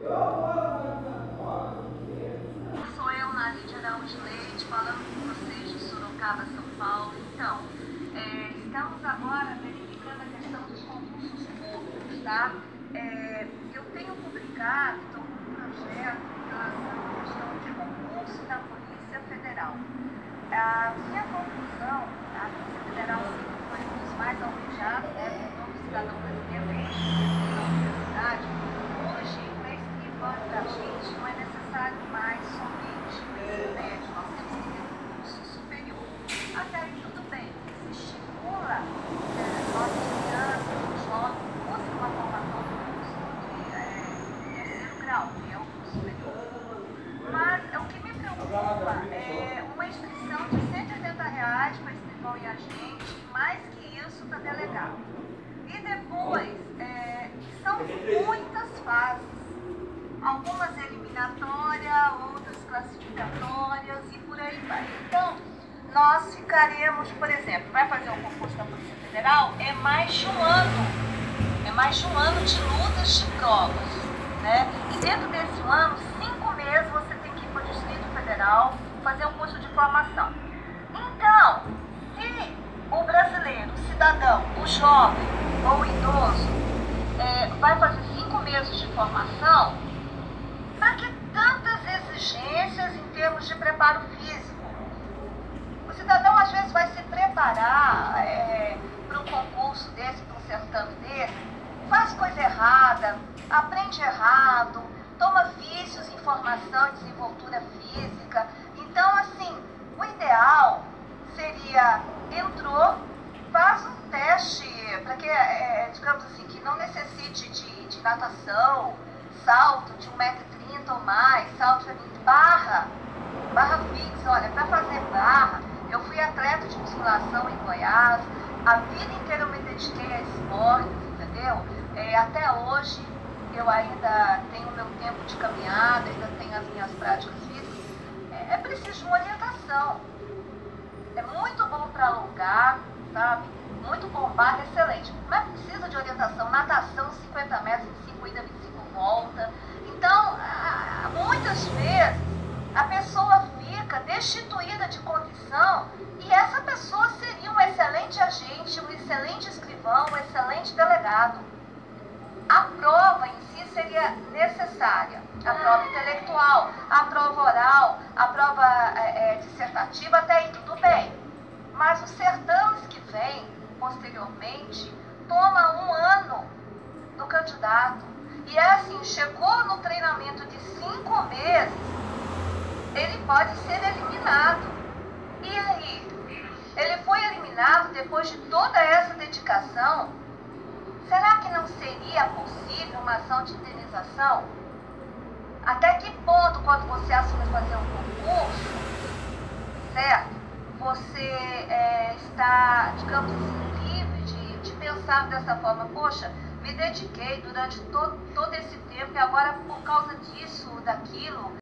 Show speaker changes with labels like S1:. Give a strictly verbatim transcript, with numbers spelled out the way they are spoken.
S1: Sou eu, Lídia Araújo Leite, falando com vocês de Sorocaba, São Paulo. Então, é, estamos agora verificando a questão dos concursos públicos, tá? É, eu tenho publicado, estou com um projeto em relação à questão de concurso da Polícia Federal. A minha conclusão, a Polícia Federal sempre foi um dos mais almejados, né, por todo cidadão brasileiro, desde que na universidade. Hoje, para escrivã da gente, não é necessário mais somente o ensino médio, nós temos que ter um curso superior. Até aí tudo bem, se estimula é, nossos crianças, os jovens, buscam uma formação no curso de é, terceiro grau, que é o curso superior. Mas é, o que me preocupa é uma inscrição de cento e oitenta reais para escrivão e agente, mais que isso para delegado. E depois, é, são muitas fases, algumas eliminatórias, outras classificatórias e por aí vai. Então, nós ficaremos, por exemplo, vai fazer um concurso da Polícia Federal, é mais de um ano, é mais de um ano de lutas de provas, né? E dentro desse ano, cinco meses você tem que ir para o Distrito Federal fazer um curso de formação. Então, se o brasileiro, o cidadão, o jovem ou o idoso é, vai fazer cinco meses de formação, para que tantas exigências em termos de preparo físico? O cidadão às vezes vai se preparar é, para um concurso desse, para um certame desse, faz coisa errada, aprende errado, toma vícios em formação e desenvoltura física. Então, assim, o ideal seria, entrou, faz um teste para que, é, digamos assim, que não necessite de, de natação, salto de um metro e trinta ou mais, salto de barra, barra fixa. Olha, para fazer barra, eu fui atleta de musculação em Goiás, a vida inteira eu me dediquei a esportes, entendeu? É, até hoje eu ainda tenho o meu tempo de caminhada, ainda tenho as minhas práticas físicas. É, é preciso de uma orientação. É muito bom para alongar, sabe? Muito bom, barra, excelente. Mas precisa de orientação. Natação, cinquenta metros, vinte e cinco ida, vinte e cinco volta. Então, muitas vezes, a pessoa fica destituída de condição e essa pessoa seria um excelente agente, um excelente escrivão, um excelente delegado. A prova em si seria necessária. A prova intelectual, a prova oral, a prova é, é, dissertativa, até aí tudo bem. Mas os certames que vêm posteriormente toma um ano do candidato. E é assim, chegou no treinamento de cinco meses, ele pode ser eliminado. E aí? Ele foi eliminado depois de toda essa dedicação? Será que não seria possível uma ação de indenização? Até que ponto, quando você assume fazer um concurso, certo? Você é, está, digamos assim, livre de, de pensar dessa forma. Poxa, me dediquei durante todo, todo esse tempo e agora por causa disso, daquilo,